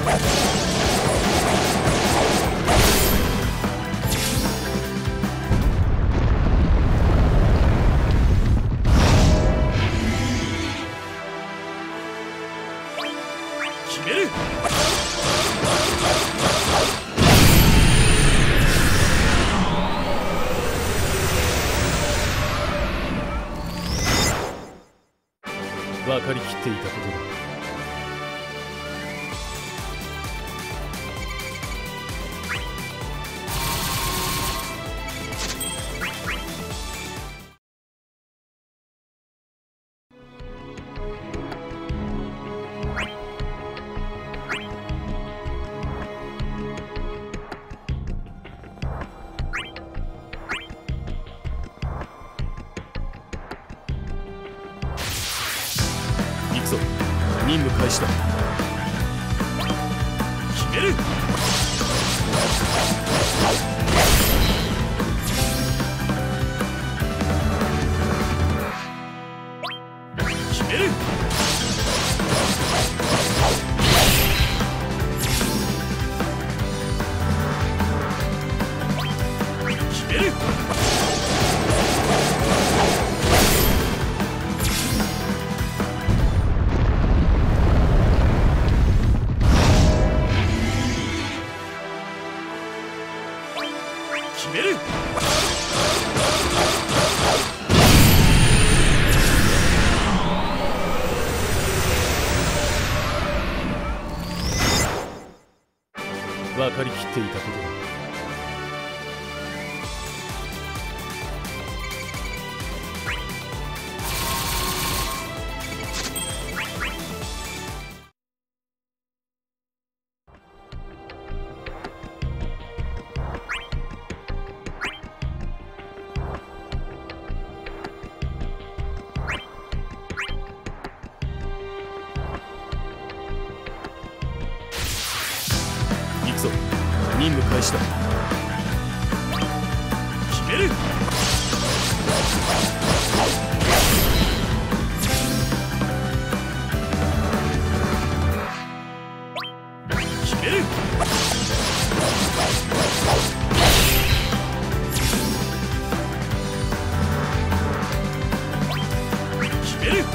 決める。分かりきっていたことだ。任務開始だ。決める。決める。決める。決める。分かりきっていたことだ。行くぞ。任務開始だ。決める。決める。決める。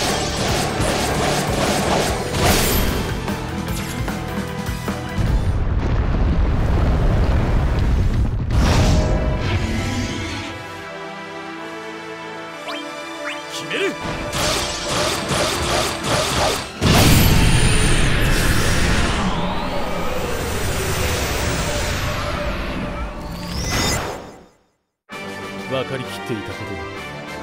決める。分かりきっていたことだ。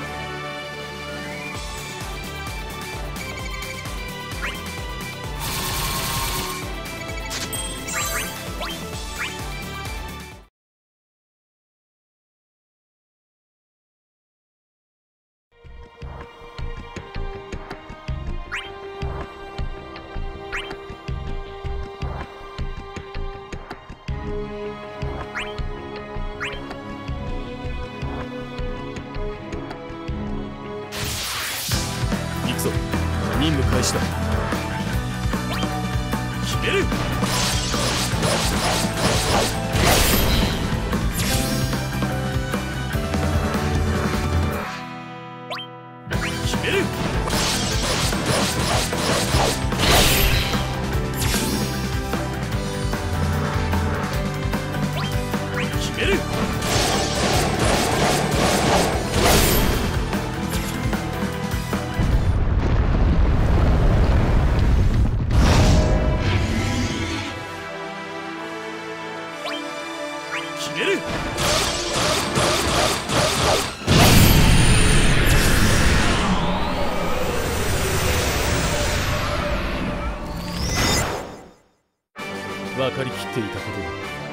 行くぞ。任務開始だ。決める。決める。決める。決める。分かりきっていたことだ。